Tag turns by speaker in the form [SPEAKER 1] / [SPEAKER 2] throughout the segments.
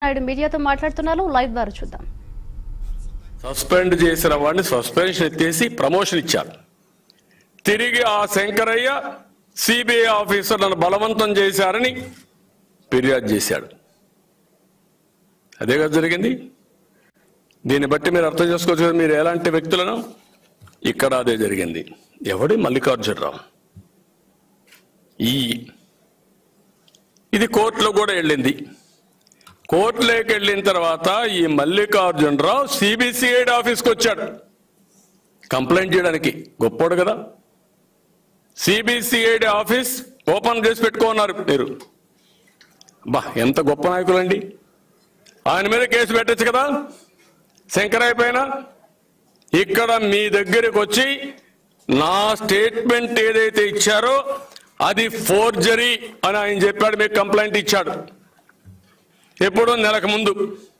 [SPEAKER 1] నాయుడు మీడియాతో మాట్లాడుతున్నారు. లైవ్ ద్వారా చూద్దాం.
[SPEAKER 2] సస్పెండ్ చేసిన వాడిని సస్పెన్షన్ ఎత్తేసి ప్రమోషన్ ఇచ్చారు. తిరిగి ఆ శంకరయ్య సిబిఐ ఆఫీసర్ నన్ను బలవంతం చేశారని ఫిర్యాదు చేశాడు. అదే కదా జరిగింది. దీన్ని బట్టి మీరు అర్థం చేసుకోవచ్చు కదా మీరు ఎలాంటి వ్యక్తులను. ఇక్కడ అదే జరిగింది. ఎవడి మల్లికార్జునరావు ఇది కోర్టులో కూడా వెళ్ళింది. కోర్టులోకి వెళ్ళిన తర్వాత ఈ మల్లికార్జునరావు సిబిసిఐడి ఆఫీస్కి వచ్చాడు కంప్లైంట్ చేయడానికి. గొప్పోడు కదా. సిబిసిఐడి ఆఫీస్ ఓపెన్ చేసి పెట్టుకున్నారు మీరు. బా ఎంత గొప్ప నాయకులండి. ఆయన మీద కేసు పెట్టచ్చు కదా శంకరయ్య పైన. ఇక్కడ మీ దగ్గరికి వచ్చి నా స్టేట్మెంట్ ఏదైతే ఇచ్చారో అది ఫోర్జరీ అని ఆయన చెప్పాడు. మీకు కంప్లైంట్ ఇచ్చాడు. ఎప్పుడు నెలకు ముందు.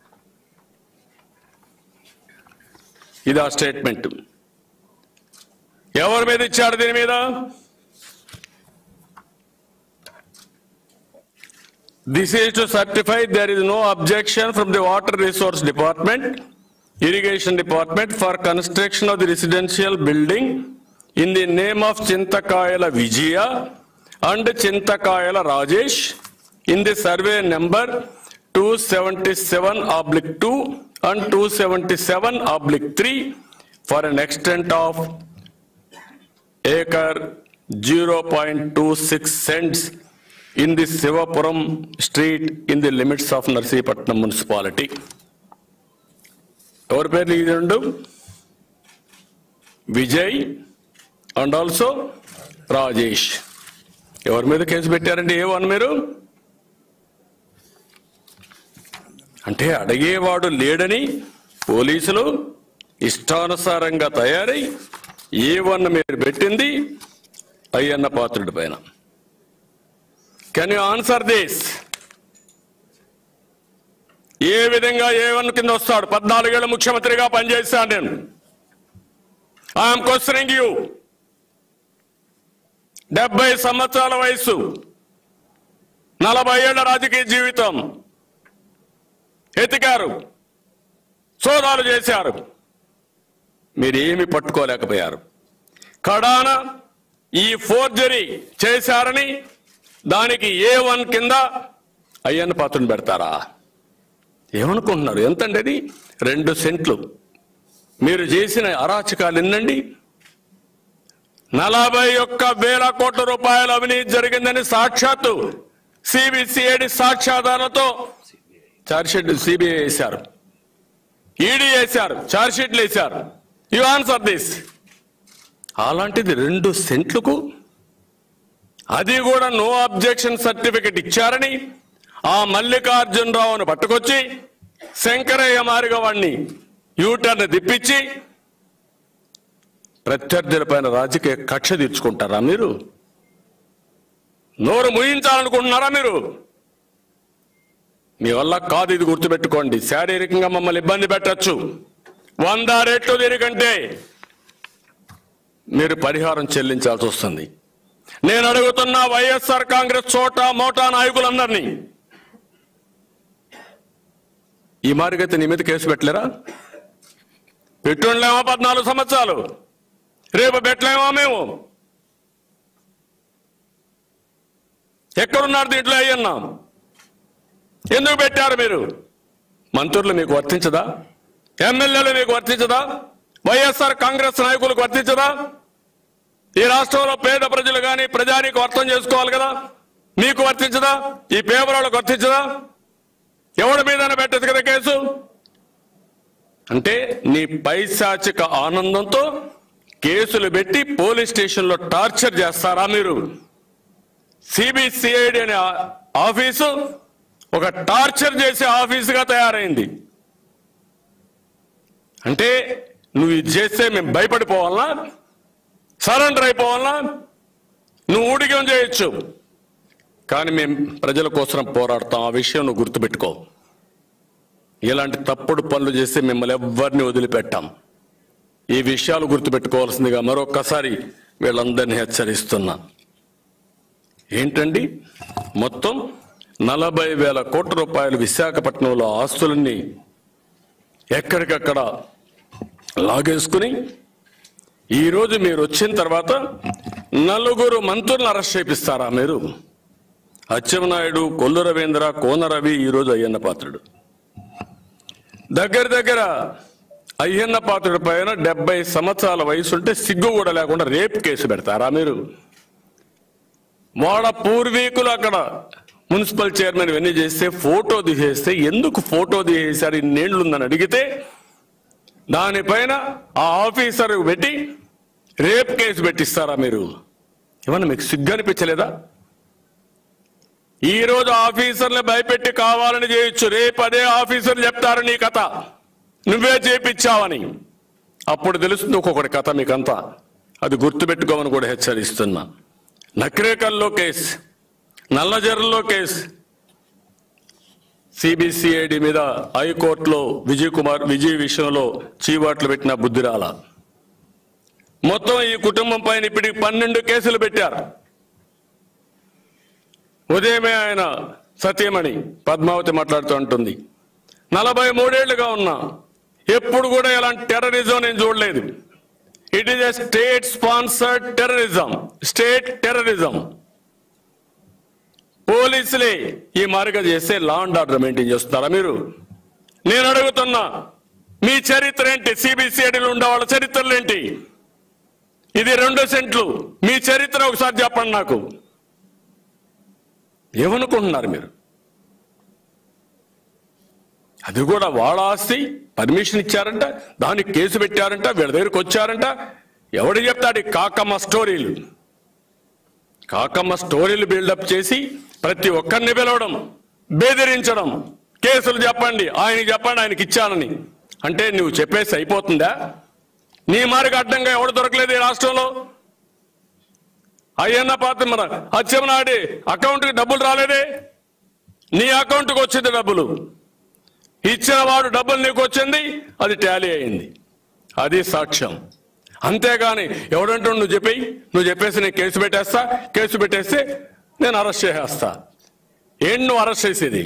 [SPEAKER 2] ఇది ఆ స్టేట్మెంట్. ఎవరి మీద ఇచ్చాడు దీని మీద? This is to certify there is no objection from the Water Resource Department, Irrigation Department for construction of the residential building in the name of Chintakayala Vijaya and Chintakayala Rajesh in the survey number 277/2 and 277/3 for an extent of acre 0.26 cents in the Sivapuram street in the limits of Narsipatnam municipality. Our పేరు ఇది రెండు Vijay and also Rajesh. ఎవరి మీద case పెట్టారండి? ఏ1 మీరు అంటే అడిగేవాడు లేడని పోలీసులు ఇష్టానుసారంగా తయారై ఏ1 మీరు పెట్టింది అయ్యన్న పాత్రుడి పైన. Can you answer this? ఏ విధంగా ఏ1 కింద వస్తాడు? 14 ఏళ్ళ ముఖ్యమంత్రిగా పనిచేశాను నేను. I'm questioning you. 70 సంవత్సరాల వయసు, 40 ఏళ్ల రాజకీయ జీవితం. ఎతికారు, సోదాలు చేశారు, మీరేమి పట్టుకోలేకపోయారు. కడాన ఈ ఫోర్జరీ చేశారని దానికి ఏ1 కింద అయ్యన్న పాత్రను పెడతారా? ఏమనుకుంటున్నారు? ఎంతండి అది? 2 సెంట్లు. మీరు చేసిన అరాచకాలు ఎన్నండి? 41,000 కోట్ల రూపాయల అవినీతి జరిగిందని సాక్షాత్తు సిబిసిఐడి సాక్ష్యాధారాలతో ఛార్జ్షీట్ సిబిఐ వేశారు, ఈడీ వేశారు, ఛార్జ్షీట్లు వేశారు. You answer this. అలాంటిది 2 సెంట్లకు అది కూడా నో అబ్జెక్షన్ సర్టిఫికెట్ ఇచ్చారని ఆ మల్లికార్జునరావును పట్టుకొచ్చి శంకరయ్య మారిగా వాడిని యూటర్న్ తిప్పించి ప్రత్యర్థులపైన రాజకీయ కక్ష తీర్చుకుంటారా మీరు? నోరు ముయించాలనుకుంటున్నారా మీరు? మీ వల్ల కాదు. ఇది గుర్తుపెట్టుకోండి. శారీరకంగా మమ్మల్ని ఇబ్బంది పెట్టచ్చు. 100 రెట్లు దీనికంటే మీరు పరిహారం చెల్లించాల్సి వస్తుంది. నేను అడుగుతున్న వైఎస్ఆర్ కాంగ్రెస్ చోటా మోటా నాయకులందరినీ, ఈ మారిగైతే నీ మీద కేసు పెట్టలేరా? పెట్టుండలేమా 14 సంవత్సరాలు? రేపు పెట్టలేమా మేము? ఎక్కడున్నారు దీంట్లో అయ్యన్నా? ఎందుకు పెట్టారు మీరు? మంత్రులు మీకు వర్తించదా? ఎమ్మెల్యేలు మీకు వర్తించదా? వైఎస్ఆర్ కాంగ్రెస్ నాయకులకు వర్తించదా? ఈ రాష్ట్రంలో పేద ప్రజలు కానీ ప్రజానికి అర్థం చేసుకోవాలి కదా. మీకు వర్తించదా? ఈ పేపర్లకు వర్తించదా? ఎవరి మీద పెట్టదు కదా కేసు. అంటే నీ పైశాచిక ఆనందంతో కేసులు పెట్టి పోలీస్ స్టేషన్లో టార్చర్ చేస్తారా మీరు? సిబిసిఐడి అనే ఆఫీసు ఒక టార్చర్ చేసే ఆఫీసుగా తయారైంది. అంటే నువ్వు ఇది చేస్తే మేము భయపడిపోవాలనా? సరెండర్ అయిపోవాలనా? నువ్వు ఊడిగం చేయొచ్చు, కానీ మేము ప్రజల కోసం పోరాడతాం. ఆ విషయం నువ్వు గుర్తుపెట్టుకో. ఇలాంటి తప్పుడు పనులు చేస్తే మిమ్మల్ని ఎవ్వరిని వదిలిపెట్టాం. ఈ విషయాలు గుర్తుపెట్టుకోవాల్సిందిగా మరొక్కసారి వీళ్ళందరినీ హెచ్చరిస్తున్నా. ఏంటండి మొత్తం 40,000 కోట్ల రూపాయలు విశాఖపట్నంలో ఆస్తులన్నీ ఎక్కడికక్కడ లాగేసుకుని ఈరోజు మీరు వచ్చిన తర్వాత 4 మంత్రులను అరెస్ట్ చేపిస్తారా మీరు? అచ్చెన్నాయుడు, కొల్లు రవీంద్ర, కోన రవి, ఈరోజు అయ్యన్న పాత్రుడు. దగ్గర అయ్యన్న పాత్రుడి పైన 70 సంవత్సరాల వయసు ఉంటే సిగ్గు కూడా లేకుండా రేప్ కేసు పెడతారా మీరు? వాళ్ళ పూర్వీకులు అక్కడ మున్సిపల్ చైర్మన్ ఇవన్నీ చేస్తే ఫోటో తీసేస్తే ఎందుకు ఫోటో తీసేశారు ఇన్నేళ్లుందని అడిగితే దానిపైన ఆ ఆఫీసర్ పెట్టి రేప్ కేసు పెట్టిస్తారా మీరు? ఏమన్నా మీకు సిగ్గు అనిపించలేదా? ఈరోజు ఆఫీసర్ని భయపెట్టి కావాలని చేయొచ్చు, రేపు అదే ఆఫీసర్లు చెప్తారు నీ కథ నువ్వే చేపించావని. అప్పుడు తెలుస్తుంది ఒక్కొక్కటి కథ మీకంతా. అది గుర్తుపెట్టుకోమని కూడా హెచ్చరిస్తున్నా. నక్రేకల్లో కేసు, నల్లజర్లలో కేసు, సిబిసిఐడి మీద హైకోర్టులో విజయ్ విషయంలో చీవాట్లు పెట్టిన బుద్ధిరాల. మొత్తం ఈ కుటుంబం పైన ఇప్పటికి 12 కేసులు పెట్టారు. ఉదయమే ఆయన సతీమణి పద్మావతి మాట్లాడుతూ ఉంటుంది, 43 ఏళ్లుగా ఉన్నా ఎప్పుడు కూడా ఇలాంటి టెర్రరిజం నేను చూడలేదు. It is a state sponsored terrorism, state terrorism. పోలీసులే ఈ మార్గం చేస్తే లా అండ్ ఆర్డర్ మెయింటైన్ చేస్తున్నారా మీరు? నేను అడుగుతున్నా, మీ చరిత్ర ఏంటి? సిబిసిఐడిలో ఉండే వాళ్ళ చరిత్రలు ఏంటి? ఇది 2 సెంట్లు. మీ చరిత్ర ఒకసారి చెప్పండి నాకు. ఏమనుకుంటున్నారు మీరు? అది కూడా వాళ్ళ ఆస్తి, పర్మిషన్ ఇచ్చారంట, దానికి కేసు పెట్టారంట, వీళ్ళ దగ్గరికి వచ్చారంట. ఎవడు చెప్తాడు కాకమ్మ స్టోరీలు? కాకమ్మ స్టోరీలు బిల్డప్ చేసి ప్రతి ఒక్కరిని పిలవడం, బెదిరించడం, కేసులు చెప్పండి, ఆయనకి ఇచ్చానని. అంటే నువ్వు చెప్పేసి అయిపోతుందా? నీ మారికి అడ్డంగా ఎవడు దొరకలేదు ఈ రాష్ట్రంలో. అయ్యన్న పాత్ర మన అచ్చెన్నాయుడు అకౌంట్కి డబ్బులు రాలేదే, నీ అకౌంట్కి వచ్చింది డబ్బులు. ఇచ్చిన వాడు డబ్బులు నీకు వచ్చింది, అది టాలీ అయింది, అది సాక్ష్యం. అంతేగాని ఎవడంటూ నువ్వు చెప్పేసి నేను కేసు పెట్టేస్తే నేను అరెస్ట్ చేసేస్తా. ఏంటి నువ్వు అరెస్ట్ చేసేది?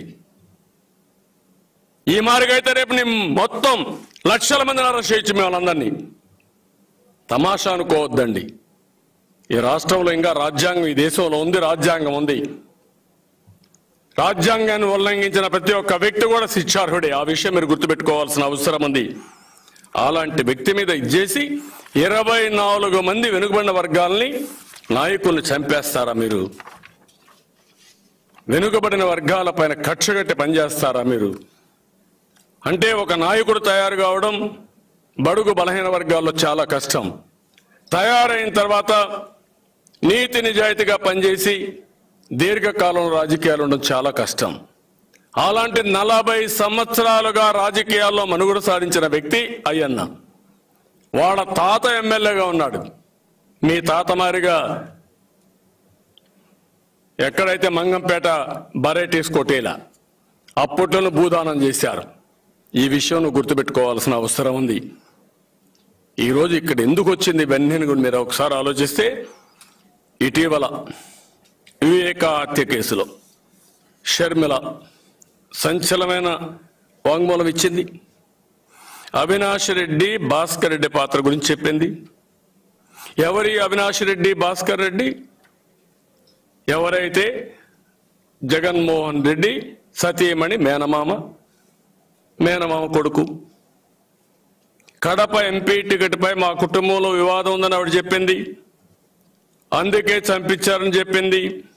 [SPEAKER 2] ఈ మార్గైతే రేపు నీ మొత్తం లక్షల మందిని అరెస్ట్ చేయొచ్చు మిమ్మల్ని. తమాషా అనుకోవద్దండి. ఈ రాష్ట్రంలో ఇంకా రాజ్యాంగం, ఈ దేశంలో ఉంది, రాజ్యాంగం ఉంది. రాజ్యాంగాన్ని ఉల్లంఘించిన ప్రతి ఒక్క వ్యక్తి కూడా శిక్షార్హుడే. ఆ విషయం మీరు గుర్తుపెట్టుకోవాల్సిన అవసరం ఉంది. అలాంటి వ్యక్తి మీద ఇచ్చేసి 24 మంది వెనుకబడిన వర్గాల్ని నాయకుల్ని చంపేస్తారా మీరు? వెనుకబడిన వర్గాల పైన కక్షగట్టి పనిచేస్తారా మీరు? అంటే ఒక నాయకుడు తయారు కావడం బడుగు బలహీన వర్గాల్లో చాలా కష్టం. తయారైన తర్వాత నీతి నిజాయితీగా పనిచేసి దీర్ఘకాలం రాజకీయాలు ఉండడం చాలా కష్టం. అలాంటి 40 సంవత్సరాలుగా రాజకీయాల్లో మనుగడ సాధించిన వ్యక్తి అయ్యన్న. వాళ్ళ తాత ఎమ్మెల్యేగా ఉన్నాడు. మీ తాత మారిగా ఎక్కడైతే మంగంపేట బరేటీస్ కొట్టేలా అప్పట్లోనూ భూదానం చేశారు. ఈ విషయం నువ్వు గుర్తుపెట్టుకోవాల్సిన అవసరం ఉంది. ఈరోజు ఇక్కడ ఎందుకు వచ్చింది ఇవన్నీ మీరు ఒకసారి ఆలోచిస్తే, ఇటీవల వివేక హత్య కేసులో షర్మిల సంచలనమైన వాంగ్మూలం ఇచ్చింది. అవినాష్ రెడ్డి, భాస్కర్ రెడ్డి పాత్ర గురించి చెప్పింది. ఎవరి అవినాష్ రెడ్డి, భాస్కర్ రెడ్డి? ఎవరైతే జగన్మోహన్ రెడ్డి సతీమణి మేనమామ కొడుకు. కడప ఎంపీ టికెట్ పై మా కుటుంబంలో వివాదం ఉందని ఆవిడ చెప్పింది. అందుకే చంపించారని చెప్పింది.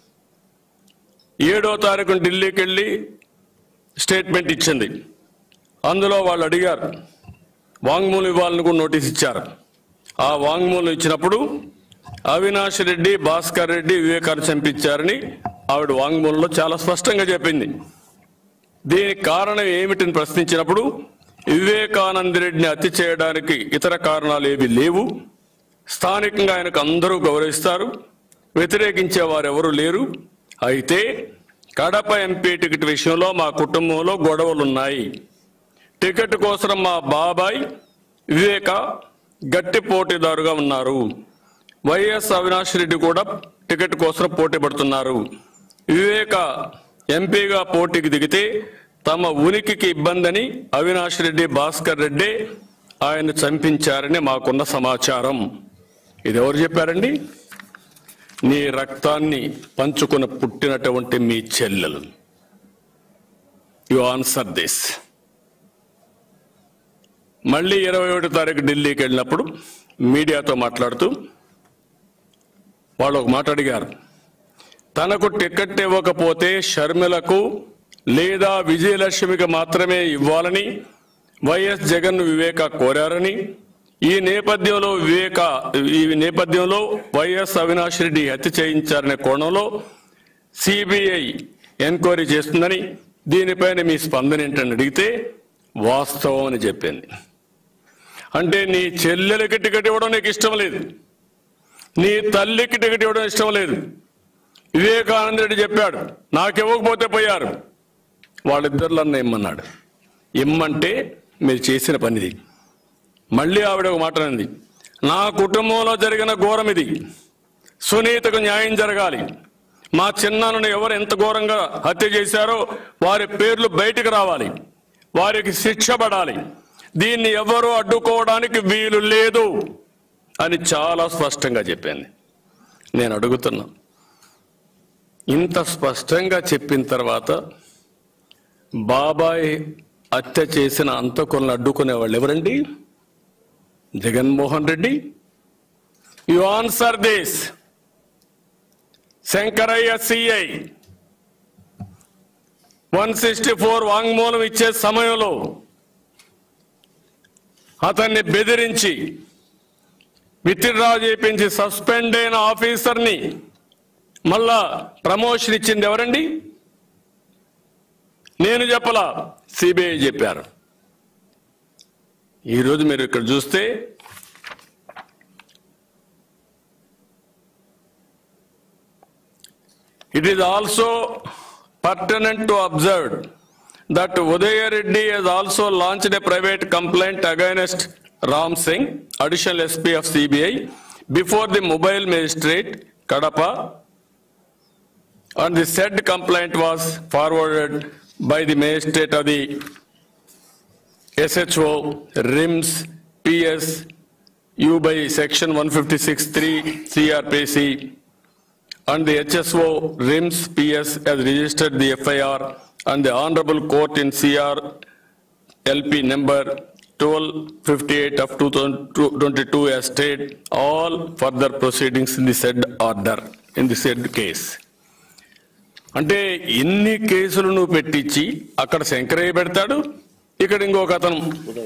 [SPEAKER 2] 7వ తారీఖున ఢిల్లీకి వెళ్ళి స్టేట్మెంట్ ఇచ్చింది. అందులో వాళ్ళు అడిగారు, వాంగ్మూలం ఇవ్వాలని కూడా నోటీస్ ఇచ్చారు. ఆ వాంగ్మూలం ఇచ్చినప్పుడు అవినాష్ రెడ్డి, భాస్కర్ రెడ్డి వివేకాన్ని చంపించారని ఆవిడ వాంగ్మూలంలో చాలా స్పష్టంగా చెప్పింది. దీనికి కారణం ఏమిటని ప్రశ్నించినప్పుడు వివేకానంద రెడ్డిని హత్య చేయడానికి ఇతర కారణాలు ఏవి లేవు, స్థానికంగా ఆయనకు అందరూ గౌరవిస్తారు, వ్యతిరేకించే వారు ఎవరు లేరు. అయితే కడప ఎంపీ టికెట్ విషయంలో మా కుటుంబంలో గొడవలున్నాయి. టికెట్ కోసం మా బాబాయ్ వివేక గట్టి పోటీదారుగా ఉన్నారు. వైఎస్ అవినాష్ రెడ్డి కూడా టికెట్ కోసం పోటీ పడుతున్నారు. వివేక ఎంపీగా పోటీకి దిగితే తమ ఉనికికి ఇబ్బందని అవినాష్ రెడ్డి, భాస్కర్ రెడ్డి ఆయన చంపించారని మాకున్న సమాచారం. ఇది ఎవరు చెప్పారండి? నీ రక్తాన్ని పంచుకుని పుట్టినటువంటి మీ చెల్లెలు. You answer this. మళ్ళీ 21వ తారీఖు ఢిల్లీకి వెళ్ళినప్పుడు మీడియాతో మాట్లాడుతూ వాళ్ళు ఒక మాట అడిగారు. తనకు టికెట్ ఇవ్వకపోతే షర్మిలకు లేదా విజయలక్ష్మికి మాత్రమే ఇవ్వాలని వైఎస్ జగన్ వివేక కోరారని, ఈ నేపథ్యంలో వైఎస్ అవినాష్ రెడ్డి హత్య చేయించారనే కోణంలో సిబిఐ ఎంక్వైరీ చేస్తుందని, దీనిపైన మీ స్పందన ఏంటని అడిగితే వాస్తవం అని చెప్పింది. అంటే నీ చెల్లెలకి టికెట్ ఇవ్వడం నీకు ఇష్టం లేదు, నీ తల్లికి టికెట్ ఇవ్వడం ఇష్టం లేదు. వివేకానంద రెడ్డి చెప్పాడు, నాకు ఇవ్వకపోతే పోయారు, వాళ్ళిద్దరులన్నా ఇమ్మన్నాడు. ఇమ్మంటే మీరు చేసిన పనిది. మళ్ళీ ఆవిడ ఒక మాట అనింది, నా కుటుంబంలో జరిగిన ఘోరం ఇది, సునీతకు న్యాయం జరగాలి, మా చిన్నాన్నను ఎవరు ఎంత ఘోరంగా హత్య చేశారో వారి పేర్లు బయటకు రావాలి, వారికి శిక్ష పడాలి, దీన్ని ఎవరూ అడ్డుకోవడానికి వీలు లేదు అని చాలా స్పష్టంగా చెప్పింది. నేను అడుగుతున్నా, ఇంత స్పష్టంగా చెప్పిన తర్వాత బాబాయ్ హత్య చేసిన అంతకులను అడ్డుకునే వాళ్ళు ఎవరండి? Jaganmohan Reddy. You answer this. Shankaraiah CI 164 వాంగ్మూలం ఇచ్చే సమయంలో అతన్ని బెదిరించి విత్డ్రా చేయించి సస్పెండ్ అయిన ఆఫీసర్ని మళ్ళా ప్రమోషన్ ఇచ్చింది ఎవరండి? నేను చెప్పలా, సిబిఐ చెప్పారు. ఈరోజు మీరు ఇక్కడ చూస్తే it is also pertinent to observe that Udaya Reddy has also launched a private complaint against Ram Singh, additional SP of CBI, before the mobile magistrate Kadapa, and the said complaint was forwarded by the magistrate of the SHO RIMS PS U by section 156(3) CRPC, and the HSO RIMS PS has registered the FIR, and the Honorable Court in CR LP number 1258 of 2022 has stayed all further proceedings in the said order, in the said case. అంటే ఇన్ని కేసులు నువ్వు పెట్టించి అక్కడ శంకరయ్య పెడతాడు, ఇక్కడ ఇంకొక అతను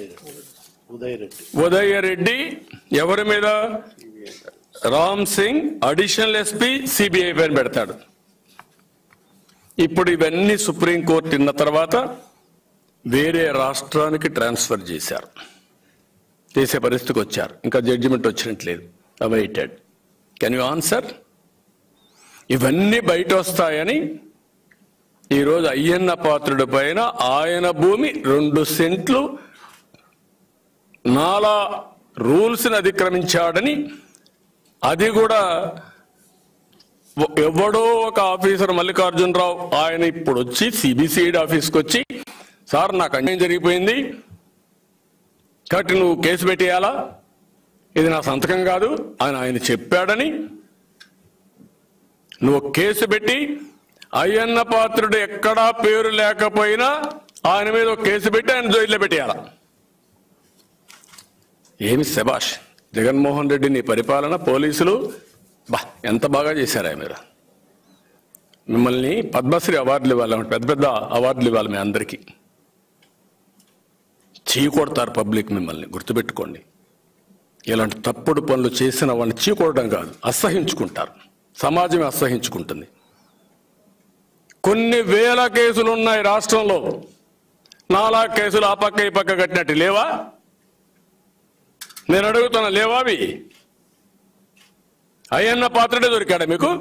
[SPEAKER 2] ఉదయ రెడ్డి ఎవరి మీద? Ram Singh additional SP CBI పైన పెడతాడు. ఇప్పుడు ఇవన్నీ సుప్రీంకోర్టు విన్న తర్వాత వేరే రాష్ట్రానికి ట్రాన్స్ఫర్ చేశారు, చేసే పరిస్థితికి వచ్చారు. ఇంకా జడ్జిమెంట్ వచ్చినట్లేదు, అవైటెడ్. Can you answer? ఇవన్నీ బయట వస్తాయని ఈరోజు అయ్యన్న పాత్రుడి పైన ఆయన భూమి 2 సెంట్లు నాలా రూల్స్ని అతిక్రమించాడని, అది కూడా ఎవడో ఒక ఆఫీసర్ మల్లికార్జునరావు ఆయన ఇప్పుడు వచ్చి సిబిసిఐడి ఆఫీస్కి వచ్చి, సార్ నాకు అన్యాయం జరిగిపోయింది కాబట్టి నువ్వు కేసు పెట్టేయాలా, ఇది నా సంతకం కాదు అని ఆయన చెప్పాడని నువ్వు కేసు పెట్టి అయ్యన్న పాత్రుడు ఎక్కడా పేరు లేకపోయినా ఆయన మీద ఒక కేసు పెట్టి ఆయన జైల్లో పెట్టేయాలా? ఏమి శబాష్ జగన్మోహన్ రెడ్డి, నీ పరిపాలన, పోలీసులు ఎంత బాగా చేశారా మీరు. మిమ్మల్ని పద్మశ్రీ అవార్డులు ఇవ్వాలి, పెద్ద పెద్ద అవార్డులు ఇవ్వాలి మీ అందరికీ. చీకొడతారు పబ్లిక్ మిమ్మల్ని, గుర్తుపెట్టుకోండి. ఇలాంటి తప్పుడు పనులు చేసిన వాళ్ళని చీకొడడం కాదు, అసహించుకుంటారు, సమాజం అసహించుకుంటుంది. కొన్ని వేల కేసులు ఉన్నాయి రాష్ట్రంలో, 4 కేసులు ఆ పక్క ఈ పక్క కట్టినట్టు లేవా? నేను అడుగుతున్నా, లేవా? అవి అయ్యన్న పాత్రడే దొరికాడా మీకు?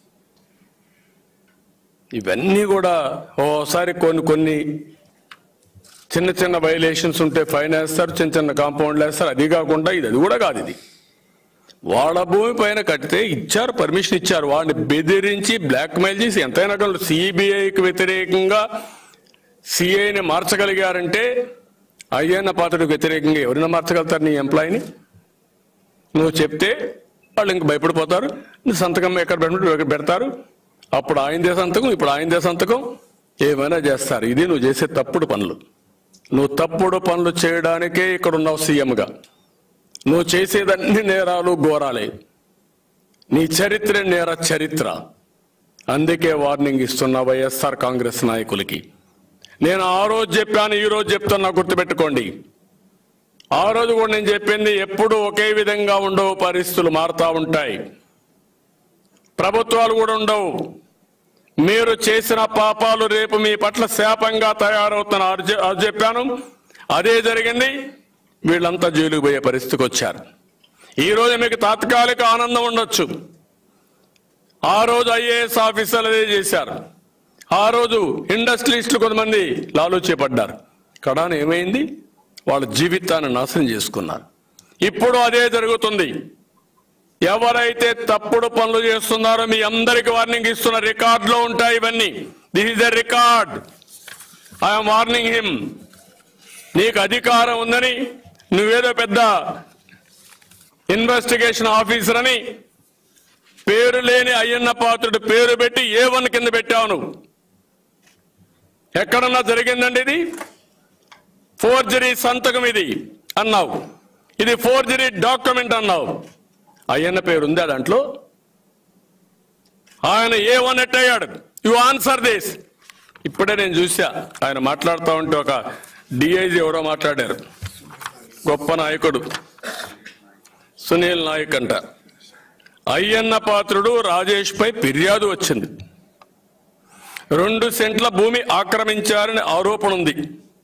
[SPEAKER 2] ఇవన్నీ కూడా ఓసారి కొన్ని చిన్న చిన్న వైలేషన్స్ ఉంటే ఫైన్ వేస్తారు, చిన్న చిన్న కాంపౌండ్లు వేస్తారు. అది కాకుండా అది కూడా కాదు. ఇది వాళ్ళ భూమి పైన కట్టితే ఇచ్చారు, పర్మిషన్ ఇచ్చారు. వాడిని బెదిరించి బ్లాక్మెయిల్ చేసి ఎంతైనా సిబిఐకి వ్యతిరేకంగా సిఐని మార్చగలిగారంటే అయ్యన్న పాత్రుడికి వ్యతిరేకంగా ఎవరైనా మార్చగలుగుతారు నీ ఎంప్లాయీని? నువ్వు చెప్తే వాళ్ళు ఇంక భయపడిపోతారు. నువ్వు సంతకం ఎక్కడ పెట్టినట్టు పెడతారు. అప్పుడు ఆయనదే సంతకం, ఇప్పుడు ఆయనదే సంతకం, ఏమైనా చేస్తారు. ఇది నువ్వు చేసే తప్పుడు పనులు. నువ్వు తప్పుడు పనులు చేయడానికే ఇక్కడ ఉన్నావు సీఎంగా. నువ్వు చేసేదన్ని నేరాలు ఘోరాలే. నీ చరిత్ర నేర చరిత్ర. అందుకే వార్నింగ్ ఇస్తున్నా వైఎస్ఆర్ కాంగ్రెస్ నాయకులకి. నేను ఆ రోజు చెప్పాను, ఈ రోజు చెప్తున్నా, గుర్తుపెట్టుకోండి. ఆ రోజు కూడా నేను చెప్పింది ఎప్పుడు ఒకే విధంగా ఉండవు, పరిస్థితులు మారుతూ ఉంటాయి, ప్రభుత్వాలు కూడా ఉండవు. మీరు చేసిన పాపాలు రేపు మీ పట్ల శాపంగా తయారవుతున్నారు. అది చెప్పాను, అదే జరిగింది. వీళ్ళంతా జైలుకు పోయే పరిస్థితికి వచ్చారు. ఈ రోజు మీకు తాత్కాలిక ఆనందం ఉండొచ్చు. ఆ రోజు ఐఏఎస్ ఆఫీసర్లు అదే చేశారు. ఆ రోజు ఇండస్ట్రియలిస్టులు కొంతమంది లాలూచీపడ్డారు. కడాన ఏమైంది? వాళ్ళ జీవితాన్ని నాశనం చేసుకున్నారు. ఇప్పుడు అదే జరుగుతుంది. ఎవరైతే తప్పుడు పనులు చేస్తున్నారో మీ అందరికి వార్నింగ్ ఇస్తున్న, రికార్డులో ఉంటాయి ఇవన్నీ. This is the record. I'm warning him. నీకు అధికారం ఉందని నువ్వేదో పెద్ద ఇన్వెస్టిగేషన్ ఆఫీసర్ అని పేరు లేని అయ్యన్న పాత్రుడు పేరు పెట్టి A1 కింద పెట్టావు. నువ్వు ఎక్కడన్నా జరిగిందండి ఇది? ఫోర్జరీ సంతకం ఇది అన్నావు, ఇది ఫోర్జరీ డాక్యుమెంట్ అన్నావు. అయ్యన్న పేరు ఉందా దాంట్లో? ఆయన A1 ఎట్టయ్యాడు? You answer this. ఇప్పుడే నేను చూసా, ఆయన మాట్లాడుతూ ఉంటే ఒక డిఐజీ ఎవరో మాట్లాడారు, గొప్ప నాయకుడు సునీల్ నాయక్ అంట. అయ్యన్న పాత్రుడు రాజేష్ పై ఫిర్యాదు వచ్చింది. 2 సెంట్ల భూమి ఆక్రమించారని ఆరోపణ ఉంది.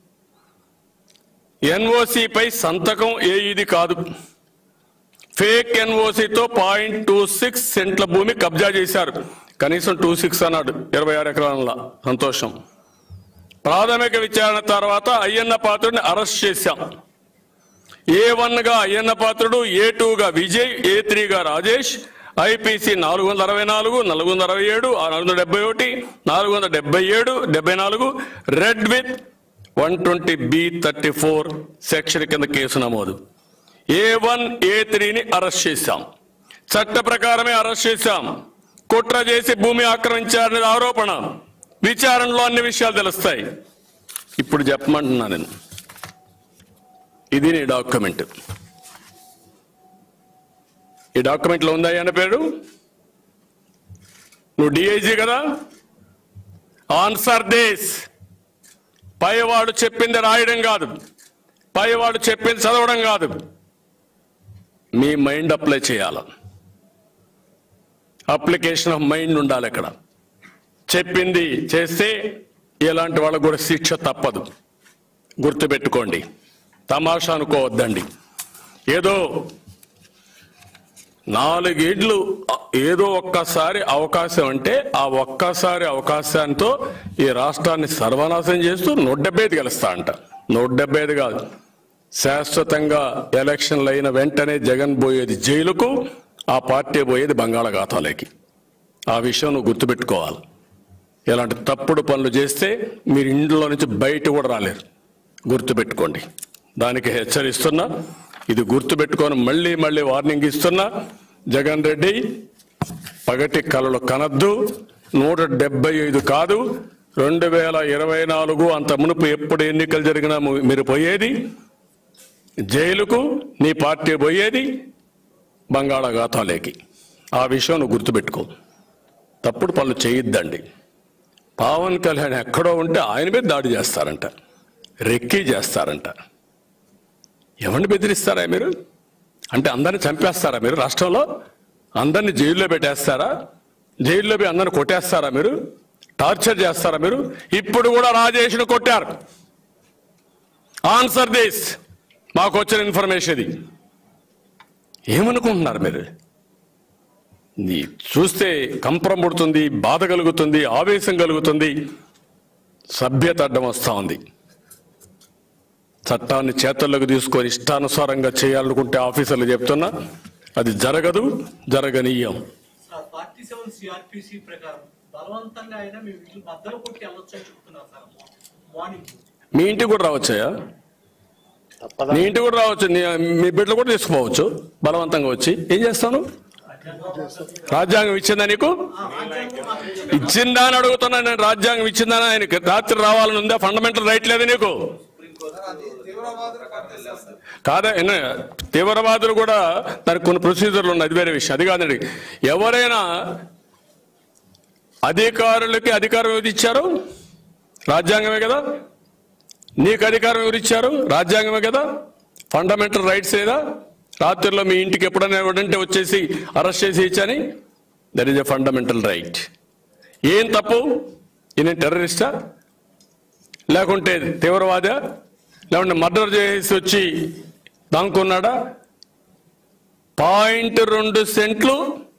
[SPEAKER 2] ఎన్ఓసి పై సంతకం ఇది కాదు, ఫేక్ ఎన్ఓసితో 0.26 సెంట్ల భూమి కబ్జా చేశారు. కనీసం 26 అన్నాడు, 26 ఎకరాల. సంతోషం. ప్రాథమిక విచారణ తర్వాత అయ్యన్న పాత్రుడిని అరెస్ట్ చేశాం. A1 గా అయ్యన్న పాత్రుడు, A2 గా విజయ్, A3 గా Rajesh. IPC 464, 467, 471, 477, 74 read with 120B34 section కింద కేసు నమోదు. A1, A3ని అరెస్ట్ చేశాం. చట్ట ప్రకారమే అరెస్ట్ చేశాం. కుట్ర చేసి భూమి ఆక్రమించారనే ఆరోపణ. విచారణలో అన్ని విషయాలు తెలుస్తాయి. ఇప్పుడు చెప్పమంటున్నా నేను, ఇది నీ డాక్యుమెంట్. ఈ డాక్యుమెంట్లో ఉందా అన్న పేరు? నువ్వు డిఐజీ కదా, ఆన్సర్ దిస్. పైవాడు చెప్పింది రాయడం కాదు, పైవాడు చెప్పింది చదవడం కాదు, మీ మైండ్ అప్లై చేయాలి. అప్లికేషన్ ఆఫ్ మైండ్ ఉండాలి. ఇక్కడ చెప్పింది చేస్తే ఇలాంటి వాళ్ళకు కూడా శిక్ష తప్పదు. గుర్తుపెట్టుకోండి, తమాషా అనుకోవద్దండి. ఏదో 4 ఏళ్ళు ఏదో ఒక్కసారి అవకాశం అంటే ఆ ఒక్కసారి అవకాశంతో ఈ రాష్ట్రాన్ని సర్వనాశనం చేస్తూ 175 గెలుస్తా అంట. 175 కాదు, శాశ్వతంగా ఎలక్షన్లు అయిన వెంటనే జగన్ పోయేది జైలుకు, ఆ పార్టీ పోయేది బంగాళాఖాతాలకి. ఆ విషయం నువ్వు గుర్తుపెట్టుకోవాలి. ఇలాంటి తప్పుడు పనులు చేస్తే మీరు ఇంట్లో నుంచి బయట కూడా రాలేరు. గుర్తుపెట్టుకోండి. దానికి హెచ్చరిస్తున్నా. ఇది గుర్తుపెట్టుకొని మళ్ళీ మళ్ళీ వార్నింగ్ ఇస్తున్నా. జగన్ రెడ్డి, పగటి కలలు కనద్దు. 175 కాదు, 2024 అంత మునుపు ఎప్పుడు ఎన్నికలు జరిగినా మీరు పోయేది జైలుకు, నీ పార్టీ పోయేది బంగాళాఖాతాలేకి. ఆ విషయం నువ్వు గుర్తుపెట్టుకో. తప్పుడు పనులు చేయొద్దండి. పవన్ కళ్యాణ్ ఎక్కడో ఉంటే ఆయన మీద దాడి చేస్తారంట, రెక్కీ చేస్తారంట. ఎవరిని బెదిరిస్తారా మీరు? అంటే అందరిని చంపేస్తారా మీరు? రాష్ట్రంలో అందరినీ జైల్లో పెట్టేస్తారా? జైల్లో పోయి అందరిని కొట్టేస్తారా మీరు? టార్చర్ చేస్తారా మీరు? ఇప్పుడు కూడా రాజేష్ను కొట్టారు. Answer this. మాకు వచ్చిన ఇన్ఫర్మేషన్ ఇది. ఏమనుకుంటున్నారు మీరు? చూస్తే కంపరం పుడుతుంది, బాధ కలుగుతుంది, ఆవేశం కలుగుతుంది. సభ్యత అడ్డం వస్తూ ఉంది. చట్టాన్ని చేతుల్లోకి తీసుకొని ఇష్టానుసారంగా చేయాలనుకుంటే ఆఫీసర్లు చెప్తున్నా, అది జరగదు, జరగనీయం. మీ ఇంటికి కూడా రావచ్చాయా? నీ ఇంటికి కూడా రావచ్చు, మీ బిడ్డలు కూడా తీసుకుపోవచ్చు బలవంతంగా వచ్చి. ఏం చేస్తాను? రాజ్యాంగం ఇచ్చిందా నీకు? ఇచ్చిందా అని అడుగుతున్నా నేను. రాజ్యాంగం ఇచ్చిందా? ఆయనకి రాత్రి రావాలని ఉందా? ఫండమెంటల్ రైట్ లేదు నీకు? కాదా? తీవ్రవాదులు కూడా దానికి కొన్ని ప్రొసీజర్లు ఉన్నాయి, అది వేరే విషయం. అది కాదండి. ఎవరైనా అధికారులకి అధికారం ఎవరు ఇచ్చారు? రాజ్యాంగమే కదా. నీకు అధికారం ఎవరు ఇచ్చారు? రాజ్యాంగమే కదా. ఫండమెంటల్ రైట్స్ లేదా? రాత్రిలో మీ ఇంటికి ఎప్పుడైనా ఎవడంటే వచ్చేసి అరెస్ట్ చేసి ఇచ్చని, that is a fundamental right. ఏం తప్పు? ఈయన టెర్రరిస్టా, లేకుంటే తీవ్రవాదా, లేకుంటే మర్డర్ చేసి వచ్చి దానుకున్నాడా? 0.2 సెంట్లు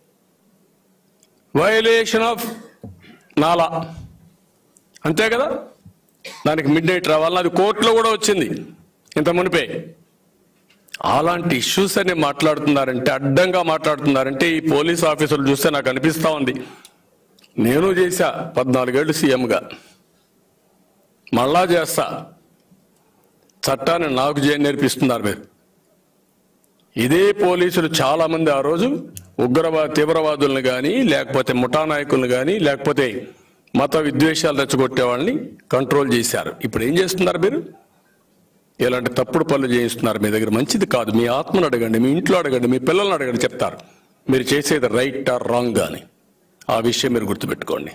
[SPEAKER 2] వయలేషన్ ఆఫ్ నాలా, అంతే కదా. దానికి మిడ్ నైట్ రావాలి. అది కోర్టులో కూడా వచ్చింది ఇంత మునిపే. అలాంటి ఇష్యూస్ అని మాట్లాడుతున్నారంటే, అడ్డంగా మాట్లాడుతున్నారంటే ఈ పోలీస్ ఆఫీసర్లు చూస్తే నాకు అనిపిస్తూ ఉంది. నేను చేశా 14 ఏళ్ళు సీఎంగా, మళ్ళా చేస్తా. చట్టాన్ని నాకు నేర్పిస్తున్నారు మీరు. ఇదే పోలీసులు చాలామంది ఆ రోజు తీవ్రవాదులను కానీ, లేకపోతే ముఠా నాయకులను కానీ, లేకపోతే మత విద్వేషాలు రెచ్చగొట్టే వాళ్ళని కంట్రోల్ చేశారు. ఇప్పుడు ఏం చేస్తున్నారు మీరు? ఇలాంటి తప్పుడు పనులు చేయిస్తున్నారు. మీ దగ్గర మంచిది కాదు. మీ ఆత్మను అడగండి, మీ ఇంట్లో అడగండి, మీ పిల్లల్ని అడగండి, చెప్తారు మీరు చేసేది రైట్ ఆర్ రాంగ్ అని. ఆ విషయం మీరు గుర్తుపెట్టుకోండి.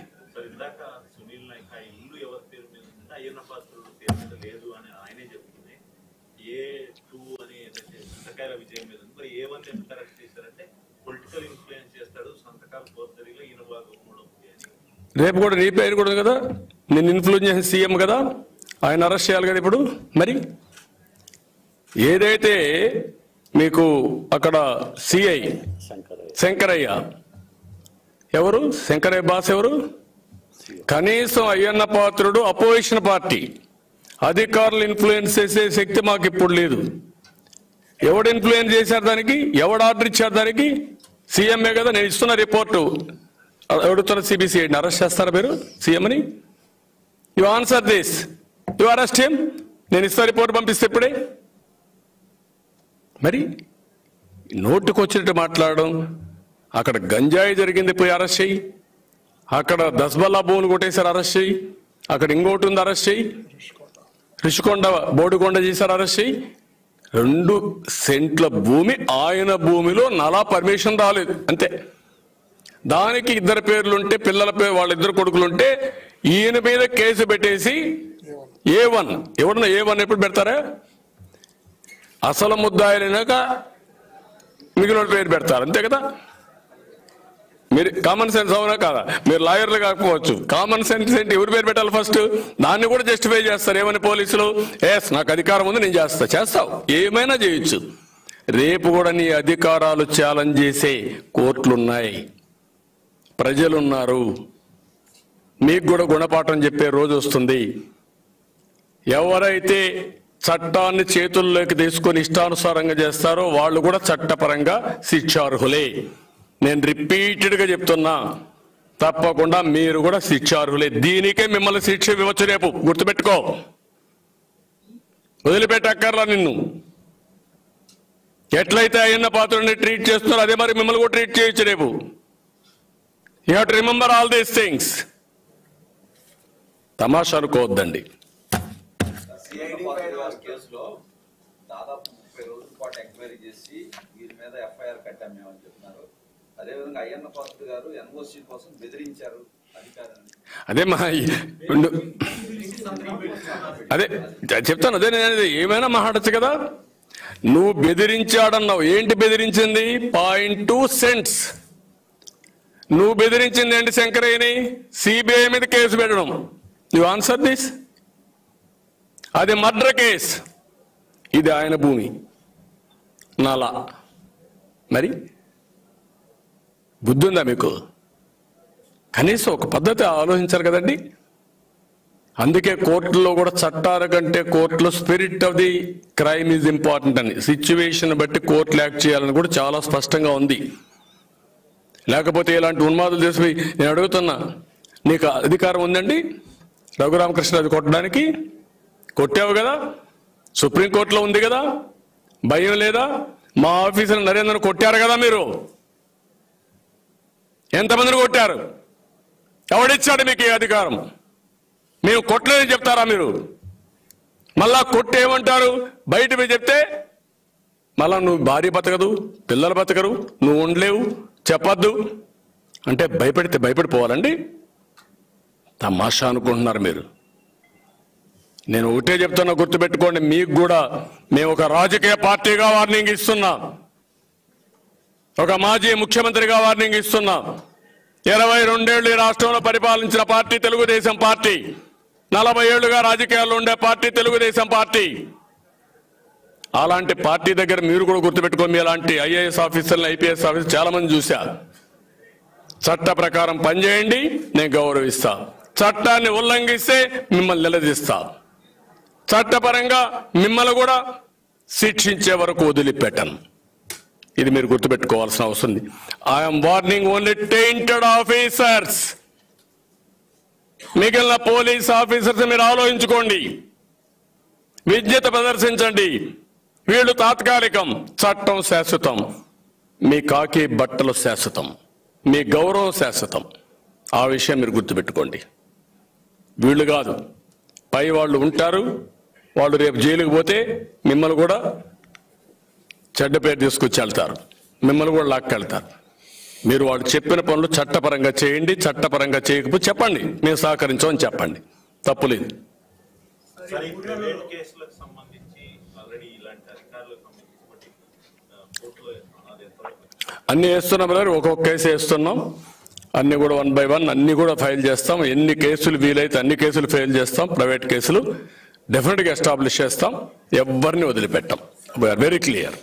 [SPEAKER 2] రేపు కూడా నీ పేరు కూడా కదా, నేను ఇన్ఫ్లుయెన్స్ చేసిన సీఎం కదా, ఆయన అరెస్ట్ చేయాలి కదా ఇప్పుడు. మరి ఏదైతే మీకు అక్కడ సిఐ శంకరయ్య, ఎవరు శంకరయ్య బాస్ ఎవరు? కనీసం అయ్యన్న పాత్రుడు అపోజిషన్ పార్టీ, అధికారులు ఇన్ఫ్లుయెన్స్ చేసే శక్తి మాకు ఇప్పుడు లేదు. ఎవడు ఇన్ఫ్లుయెన్స్ చేశారు దానికి? ఎవడు ఆర్డర్ ఇచ్చారు దానికి? సీఎంఏ కదా. నేను ఇస్తున్న రిపోర్టు అడుగుతున్న సిబిసిఐడిని అరెస్ట్ చేస్తారా మీరు సీఎంని? You answer this, you arrest him. నేను ఇస్తా రిపోర్ట్ పంపిస్తే ఇప్పుడే. మరి నోటుకు వచ్చినట్టు మాట్లాడడం. అక్కడ గంజాయి జరిగింది, పోయి అరెస్ట్ చెయ్యి. అక్కడ దస్బల్లా భూములు కొట్టేశారు, అరెస్ట్ చెయ్యి. అక్కడ ఇంకోటి ఉంది, అరెస్ట్ చెయ్యి. రిషికొండ బోడికొండ చేశారు, అరెస్ట్ చెయ్యి. 2 సెంట్ల భూమి ఆయన భూమిలో నలా పర్మిషన్ రాలేదు, అంతే. దానికి 2 పేర్లుంటే, పిల్లల పేరు వాళ్ళిద్దరు కొడుకులుంటే ఈయన మీద కేసు పెట్టేసి A1, ఎవడన్నా A1 ఎప్పుడు పెడతారా? అసలు ముద్దాయినాక మిగిలిన పేరు పెడతారు, అంతే కదా. మీరు కామన్ సెన్స్ అవునా కాదా? మీరు లాయర్లు కాకపోవచ్చు, కామన్ సెన్స్ ఏంటి? ఎవరి పేరు పెట్టాలి ఫస్ట్? దాన్ని కూడా జస్టిఫై చేస్తారు. ఏమని పోలీసులు? ఎస్ నాకు అధికారం ఉంది, నేను చేస్తావు, ఏమైనా చేయొచ్చు. రేపు కూడా నీ అధికారాలు ఛాలెంజ్ చేసే కోర్టులున్నాయి, ప్రజలున్నారు. మీకు కూడా గుణపాఠం చెప్పే రోజు వస్తుంది. ఎవరైతే చట్టాన్ని చేతుల్లోకి తీసుకొని ఇష్టానుసారంగా చేస్తారో వాళ్ళు కూడా చట్టపరంగా శిక్షార్హులే. నేను రిపీటెడ్గా చెప్తున్నా, తప్పకుండా మీరు కూడా శిక్షార్హులే. దీనికే మిమ్మల్ని శిక్ష ఇవ్వచ్చు రేపు, గుర్తుపెట్టుకో. వదిలిపెట్టక్కర్లా నిన్ను. ఎట్లయితే అయ్యన్న పాత్రని ట్రీట్ చేస్తున్నారో అదే మరి మిమ్మల్ని కూడా ట్రీట్ చేయొచ్చు రేపు. You have to remember all these things. తమాషా అనుకోవద్దండి.
[SPEAKER 3] కేసులో దాదాపు 30 రోజుల పాటు ఎంక్వైరీ చేసి వీరి మీద ఎఫ్ఐఆర్ కట్టామేమని చెప్తున్నారు. అదేవిధంగా అయ్యన్న పాత్ర గారు ఎన్ఓసి కోసం బెదిరించారు అధికారులను.
[SPEAKER 2] అదే చెప్తాను, అదే నేను ఏమైనా మాట్లాడచ్చు కదా. నువ్వు బెదిరించాడన్నావు, ఏంటి బెదిరించింది? 0.2 సెంట్స్. నువ్వు బెదిరించింది ఏంటి? శంకరయ్యని సిబిఐ మీద కేసు పెట్టడం. You answer this. అది మర్డర్ కేస్, ఇది ఆయన భూమి నాలా. మరి బుద్ధి ఉందా మీకు? కనీసం ఒక పద్ధతి ఆలోచించారు కదండి. అందుకే కోర్టులో కూడా చట్టాల కంటే కోర్టులో spirit of the crime is important అని, సిచ్యువేషన్ బట్టి కోర్టులు యాక్ట్ చేయాలని కూడా చాలా స్పష్టంగా ఉంది. లేకపోతే ఇలాంటి ఉన్మాదులు చేసి నేను అడుగుతున్నా, నీకు అధికారం ఉందండి రఘురామకృష్ణ అది కొట్టడానికి? కొట్టావు కదా, సుప్రీంకోర్టులో ఉంది కదా, భయం లేదా? మా ఆఫీసర్ నరేంద్రను కొట్టారు కదా మీరు, ఎంతమందిని కొట్టారు? ఎవడిచ్చాడు మీకు ఈ అధికారం? మేము కొట్టలేదని చెప్తారా మీరు? మళ్ళా కొట్టేయమంటారు, బయట మీరు చెప్తే మళ్ళా నువ్వు భార్య బతకదు, పిల్లలు బతకరు, నువ్వు ఉండలేవు, చెప్పద్దు అంటే భయపడితే భయపడిపోవాలండి? తమాషా అనుకుంటున్నారు మీరు. నేను ఒకటే చెప్తున్నా, గుర్తుపెట్టుకోండి, మీకు కూడా మేము ఒక రాజకీయ పార్టీగా వార్నింగ్ ఇస్తున్నా, ఒక మాజీ ముఖ్యమంత్రిగా వార్నింగ్ ఇస్తున్నా. 22 ఏళ్ళు ఈ రాష్ట్రంలో పరిపాలించిన పార్టీ తెలుగుదేశం పార్టీ, 40 ఏళ్లుగా రాజకీయాల్లో ఉండే పార్టీ తెలుగుదేశం పార్టీ. అలాంటి పార్టీ దగ్గర మీరు కూడా గుర్తుపెట్టుకోండి, మీ అలాంటి ఐఏఎస్ ఆఫీసర్లు, ఐపీఎస్ ఆఫీసర్ చాలా మంది చూశా. చట్ట ప్రకారం పనిచేయండి, నేను గౌరవిస్తా. చట్టాన్ని ఉల్లంఘిస్తే మిమ్మల్ని నిలదీస్తా. చట్టపరంగా మిమ్మల్ని కూడా శిక్షించే వరకు వదిలిపెట్టను. ఇది మీరు గుర్తుపెట్టుకోవాల్సిన అవసరం ఉంది. I'm warning only tainted officers. మిగిలిన పోలీస్ ఆఫీసర్స్ మీరు ఆలోచించుకోండి, విజ్ఞత ప్రదర్శించండి. వీళ్ళు తాత్కాలికం, చట్టం శాశ్వతం. మీ కాకి బట్టలు శాశ్వతం, మీ గౌరవం శాశ్వతం. ఆ విషయం మీరు గుర్తుపెట్టుకోండి. వీళ్ళు కాదు, పై వాళ్ళు ఉంటారు. వాళ్ళు రేపు జైలుకు పోతే మిమ్మల్ని కూడా చెడ్డ పేరు తీసుకొచ్చి వెళ్తారు, మిమ్మల్ని కూడా లాక్కెళ్తారు. మీరు వాళ్ళు చెప్పిన పనులు చట్టపరంగా చేయండి. చట్టపరంగా చేయకపోతే చెప్పండి, మేము సహకరించామని చెప్పండి, తప్పులేదు. అన్ని వేస్తున్నాం బ్రదర్, ఒక్కొక్క కేసు వేస్తున్నాం. అన్ని కూడా 1 by 1 అన్ని కూడా ఫైల్ చేస్తాం. ఎన్ని కేసులు వీలైతే అన్ని కేసులు ఫైల్ చేస్తాం. ప్రైవేట్ కేసులు డెఫినెట్గా ఎస్టాబ్లిష్ చేస్తాం. ఎవరిని వదిలిపెట్టాం. We're very clear.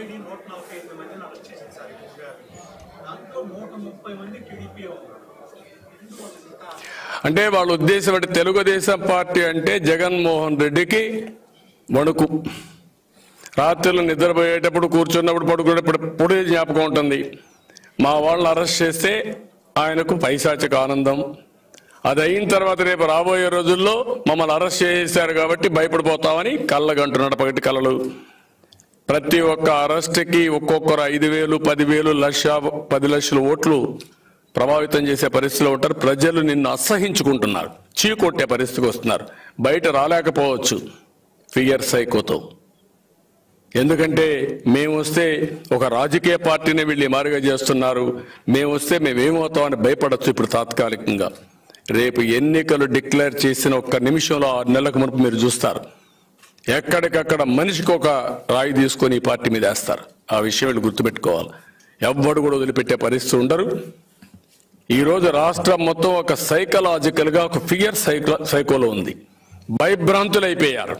[SPEAKER 2] అంటే వాళ్ళ ఉద్దేశం అంటే తెలుగుదేశం పార్టీ అంటే జగన్మోహన్ రెడ్డికి వణుకు. రాత్రులు నిద్రపోయేటప్పుడు, కూర్చున్నప్పుడు, పడుకునేటప్పుడు జ్ఞాపకం ఉంటుంది. మా వాళ్ళని అరెస్ట్ చేస్తే ఆయనకు పైశాచిక ఆనందం. అది అయిన తర్వాత రేపు రాబోయే రోజుల్లో మమ్మల్ని అరెస్ట్ చేశారు కాబట్టి భయపడిపోతామని కళ్ళగంటున్నాడు పగటి కళలు. ప్రతి ఒక్క అరెస్ట్కి ఒక్కొక్కరు 5,000, 10,000, 1,00,000, 10 లక్షల ఓట్లు ప్రభావితం చేసే పరిస్థితిలో ఉంటారు. ప్రజలు నిన్ను అసహించుకుంటున్నారు, చీకొట్టే పరిస్థితికి వస్తున్నారు. బయట రాలేకపోవచ్చు ఫియర్ సైకోతో. ఎందుకంటే మేము వస్తే ఒక రాజకీయ పార్టీని వీళ్ళు మారుగా చేస్తున్నారు, మేము వస్తే మేమేమవుతామని భయపడచ్చు ఇప్పుడు తాత్కాలికంగా. రేపు ఎన్నికలు డిక్లేర్ చేసిన ఒక్క నిమిషంలో 6 నెలలకు మునుపు మీరు చూస్తారు, ఎక్కడికక్కడ మనిషికి ఒక రాయి తీసుకొని ఈ పార్టీ మీద వేస్తారు. ఆ విషయం వీళ్ళు గుర్తుపెట్టుకోవాలి. ఎవ్వడు కూడా వదిలిపెట్టే పరిస్థితి ఉండరు. ఈరోజు రాష్ట్రం మొత్తం ఒక సైకలాజికల్గా ఒక ఫియర్ సైకోలో ఉంది. భయభ్రాంతులు అయిపోయారు.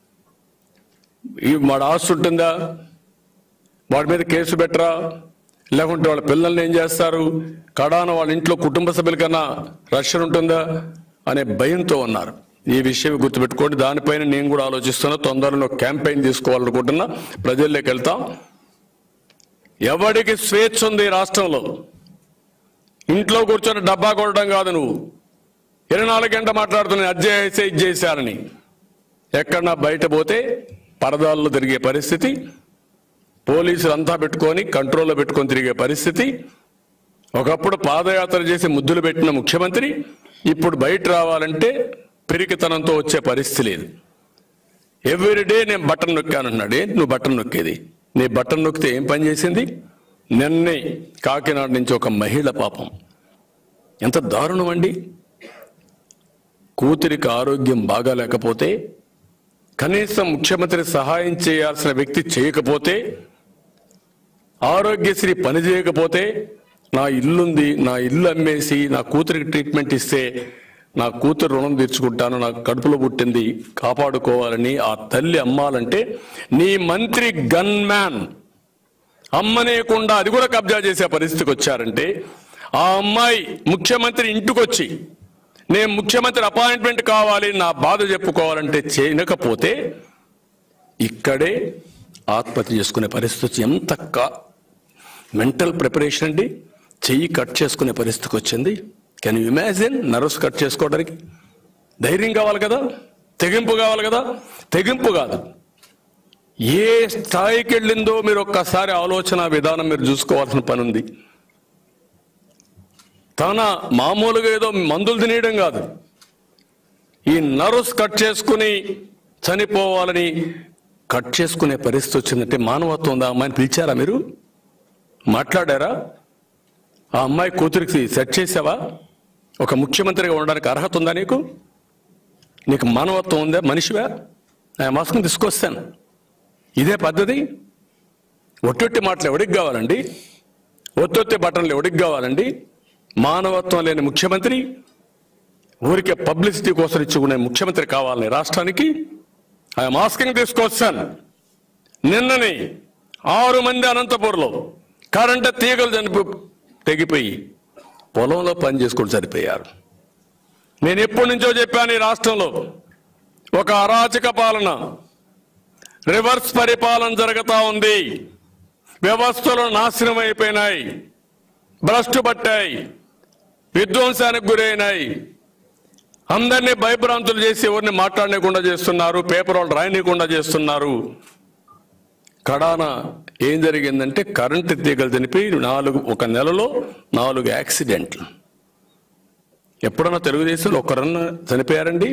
[SPEAKER 2] వాడు ఆస్తి ఉంటుందా, వాడి మీద కేసు పెట్టరా, లేకుంటే వాళ్ళ పిల్లల్ని ఏం చేస్తారు, కడాన వాళ్ళ ఇంట్లో కుటుంబ సభ్యుల కన్నా రక్షణ ఉంటుందా అనే భయంతో ఉన్నారు. ఈ విషయం గుర్తుపెట్టుకోండి. దానిపైన నేను కూడా ఆలోచిస్తున్నా. తొందరలో క్యాంపెయిన్ తీసుకోవాలనుకుంటున్నా, ప్రజల్లోకి వెళ్తాం. ఎవడికి స్వేచ్ఛ ఉంది రాష్ట్రంలో? ఇంట్లో కూర్చొని డబ్బా కొట్టడం కాదు, నువ్వు 24 గంటలు మాట్లాడుతున్నావు అది చేసే ఇది చేశారని. ఎక్కడన్నా బయట పోతే పరదాల్లో తిరిగే పరిస్థితి, పోలీసులు అంతా పెట్టుకొని కంట్రోల్లో పెట్టుకొని తిరిగే పరిస్థితి. ఒకప్పుడు పాదయాత్ర చేసి ముద్దులు పెట్టిన ముఖ్యమంత్రి ఇప్పుడు బయట రావాలంటే పిరికితనంతో వచ్చే పరిస్థితి లేదు. ఎవ్రీడే నేను బటన్ నొక్కానంటున్నాడు. ఏంటి నువ్వు బటన్ నొక్కేది? నీ బటన్ నొక్కితే ఏం పని చేసింది? నిన్నే కాకినాడ నుంచి ఒక మహిళ, పాపం ఎంత దారుణం అండి. కూతురికి ఆరోగ్యం బాగా లేకపోతే కనీసం ముఖ్యమంత్రి సహాయం చేయాల్సిన వ్యక్తి చేయకపోతే, ఆరోగ్యశ్రీ పని చేయకపోతే, నా ఇల్లుంది, నా ఇల్లు అమ్మేసి నా కూతురికి ట్రీట్మెంట్ ఇస్తే నా కూతురు రుణం తీర్చుకుంటాను, నాకు కడుపులో పుట్టింది కాపాడుకోవాలని ఆ తల్లి అమ్మాలంటే నీ మంత్రి గన్ మ్యాన్ అమ్మనేయకుండా అది కూడా కబ్జా చేసే పరిస్థితికి వచ్చారంటే, ఆ అమ్మాయి ముఖ్యమంత్రి ఇంటికొచ్చి నేను ముఖ్యమంత్రి అపాయింట్మెంట్ కావాలి, నా బాధ చెప్పుకోవాలంటే చేయకపోతే ఇక్కడే ఆత్మహత్య చేసుకునే పరిస్థితి. ఎంత మెంటల్ ప్రిపరేషన్ అండి, చెయ్యి కట్ చేసుకునే పరిస్థితికి వచ్చింది. Can you imagine? Nerves cut చేసుకోవడానికి ధైర్యం కావాలి కదా, తెగింపు కావాలి కదా. తెగింపు కాదు, ఏ స్థాయికి వెళ్ళిందో మీరు ఒక్కసారి ఆలోచన విధానం మీరు చూసుకోవాల్సిన పని ఉంది. తన మామూలుగా ఏదో మందులు తినేయడం కాదు, ఈ నర్వ్స్ కట్ చేసుకుని చనిపోవాలని కట్ చేసుకునే పరిస్థితి వచ్చిందంటే మానవత్వం ఉందా? అమ్మాయిని పిలిచారా మీరు? మాట్లాడారా? ఆ అమ్మాయి కూతురికి సెట్ చేసావా? ఒక ముఖ్యమంత్రిగా ఉండడానికి అర్హత ఉందా నీకు? నీకు మానవత్వం ఉందా? మనిషివా? ఆ మాస్క్ని తీసుకొస్తాను. ఇదే పద్ధతి? ఒట్టొట్టి మాటలు ఎవడికి కావాలండి? ఒత్తొత్తి బటన్లు ఎవడికి కావాలండి? మానవత్వం లేని ముఖ్యమంత్రి, ఊరికే పబ్లిసిటీ కోసం ఇచ్చుకునే ముఖ్యమంత్రి కావాలని రాష్ట్రానికి? ఆ మాస్క్ని తీసుకొస్తాను. నిన్నని 6 మంది అనంతపూర్లో కరెంటు తీగలు తెగిపోయి పొలంలో పని చేసుకుని చనిపోయారు. నేను ఎప్పటి నుంచో చెప్పాను, ఈ రాష్ట్రంలో ఒక అరాచక పాలన, రివర్స్ పరిపాలన జరుగుతూ ఉంది. వ్యవస్థలు నాశనం అయిపోయినాయి, భ్రష్టు పట్టాయి, విధ్వంసానికి గురైనాయి. అందరినీ భయభ్రాంతులు చేసి ఎవరిని మాట్లాడలేకుండా చేస్తున్నారు, పేపర్ వాళ్ళు రాయనీయకుండా చేస్తున్నారు. కడాన ఏం జరిగిందంటే కరెంటు తీగలు చనిపి ఒక నెలలో 4 యాక్సిడెంట్లు. ఎప్పుడన్నా తెలుగుదేశంలో ఒకరన్నా చనిపోయారండి?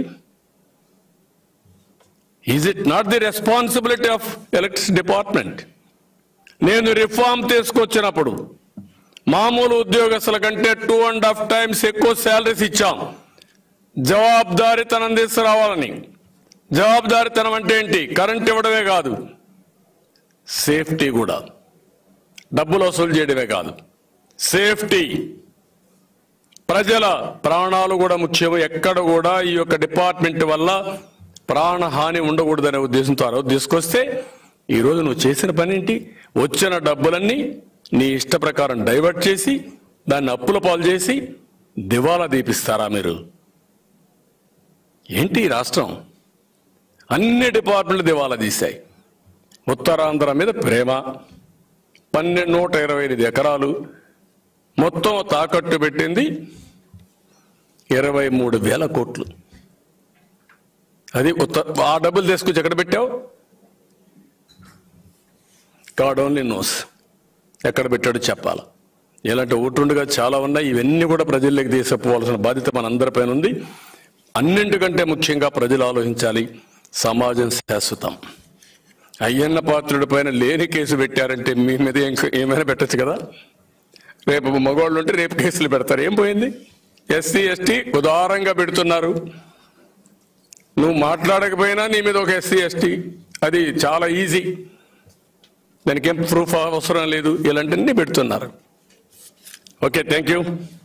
[SPEAKER 2] Is it not the responsibility of electricity department? నేను రిఫార్మ్ తీసుకొచ్చినప్పుడు మామూలు ఉద్యోగస్తుల కంటే 2.5 times ఎక్కువ శాలరీస్ ఇచ్చాం. జవాబుదారీతనం తీసుకురావాలని. జవాబుదారీతనం అంటే ఏంటి? కరెంట్ ఇవ్వడమే కాదు, సేఫ్టీ కూడా. డబ్బులు వసూలు చేయడమే కాదు, సేఫ్టీ, ప్రజల ప్రాణాలు కూడా ముఖ్యం. ఎక్కడ కూడా ఈ యొక్క డిపార్ట్మెంట్ వల్ల ప్రాణహాని ఉండకూడదనే ఉద్దేశంతో ఆ రోజు తీసుకొస్తే, ఈరోజు నువ్వు చేసిన పని ఏంటి? వచ్చిన డబ్బులన్నీ నీ ఇష్ట ప్రకారం డైవర్ట్ చేసి దాన్ని అప్పుల పాలు చేసి దివాలా దీపిస్తారా మీరు? ఏంటి ఈ రాష్ట్రం? అన్ని డిపార్ట్మెంట్లు దివాలా తీశాయి. ఉత్తరాంధ్ర మీద ప్రేమ, 125 ఎకరాలు మొత్తం తాకట్టు పెట్టింది 23,000 కోట్లు. అది ఆ డబ్బులు తీసుకొచ్చి ఎక్కడ పెట్టావు? God only knows. ఎక్కడ పెట్టాడో చెప్పాలి. ఇలాంటి ఓటుండగా చాలా ఉన్నాయి. ఇవన్నీ కూడా ప్రజల్లోకి తీసుకుపోవాల్సిన బాధ్యత మనందరిపైన ఉంది. అన్నింటికంటే ముఖ్యంగా ప్రజలు ఆలోచించాలి, సమాజం శాశ్వతం. అయ్యన్న పాత్రుడి పైన లేని కేసు పెట్టారంటే మీ మీద ఏమైనా పెట్టచ్చు కదా. రేపు మగవాళ్ళు ఉంటే రేపు కేసులు పెడతారు. ఏం పోయింది? ఎస్సీ ఎస్టీ ఉదారంగా పెడుతున్నారు. నువ్వు మాట్లాడకపోయినా నీ మీద ఒక ఎస్సీ ఎస్టీ, అది చాలా ఈజీ, దానికి ఏం ప్రూఫ్ అవసరం లేదు. ఇలాంటివన్నీ పెడుతున్నారు. Okay, thank you.